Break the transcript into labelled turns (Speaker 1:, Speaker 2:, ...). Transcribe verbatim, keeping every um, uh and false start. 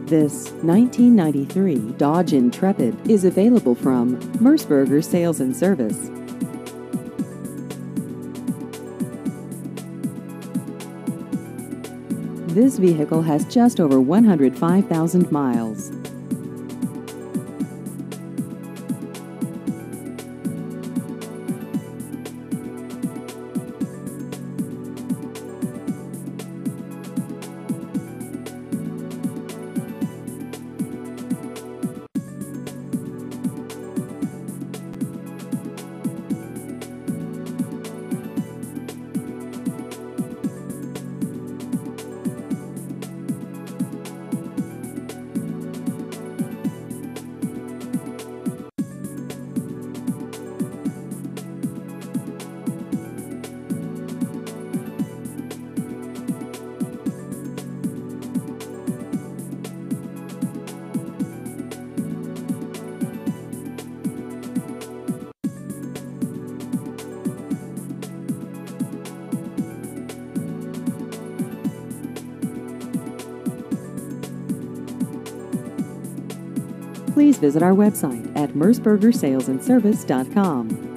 Speaker 1: This nineteen ninety-three Dodge Intrepid is available from Merceburger Sales and Service. This vehicle has just over one hundred five thousand miles. Please visit our website at merceburger sales and service dot com.